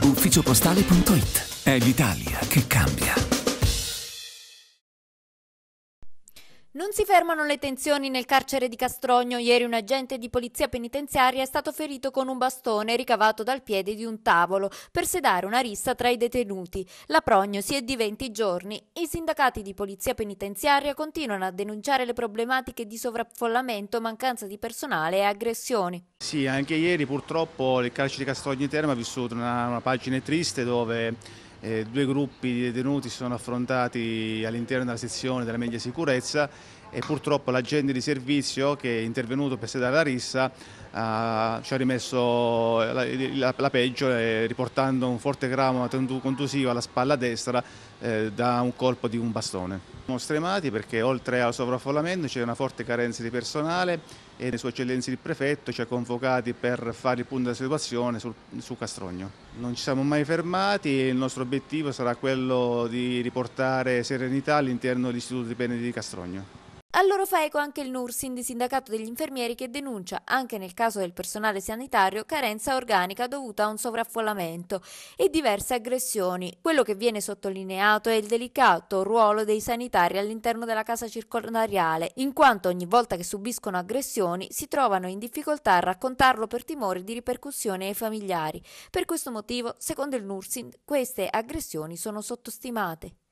Ufficiopostale.it. È l'Italia che cambia. Non si fermano le tensioni nel carcere di Castrogno. Ieri un agente di polizia penitenziaria è stato ferito con un bastone ricavato dal piede di un tavolo per sedare una rissa tra i detenuti. La prognosi è di 20 giorni. I sindacati di polizia penitenziaria continuano a denunciare le problematiche di sovraffollamento, mancanza di personale e aggressioni. Sì, anche ieri purtroppo il carcere di Castrogno Terme ha vissuto una pagina triste dove due gruppi di detenuti si sono affrontati all'interno della sezione della media sicurezza e purtroppo l'agente di servizio che è intervenuto per sedare la rissa ci ha rimesso la peggio, riportando un forte trauma contusivo alla spalla destra da un colpo di un bastone. Siamo stremati perché oltre al sovraffollamento c'è una forte carenza di personale e le sue eccellenze il prefetto ci ha convocati per fare il punto della situazione su Castrogno. Non ci siamo mai fermati e il nostro obiettivo sarà quello di riportare serenità all'interno dell'istituto di pene di Castrogno. A loro fa eco anche il NURSIND, sindacato degli infermieri, che denuncia, anche nel caso del personale sanitario, carenza organica dovuta a un sovraffollamento e diverse aggressioni. Quello che viene sottolineato è il delicato ruolo dei sanitari all'interno della casa circondariale, in quanto ogni volta che subiscono aggressioni si trovano in difficoltà a raccontarlo per timore di ripercussioni ai familiari. Per questo motivo, secondo il NURSIND, queste aggressioni sono sottostimate.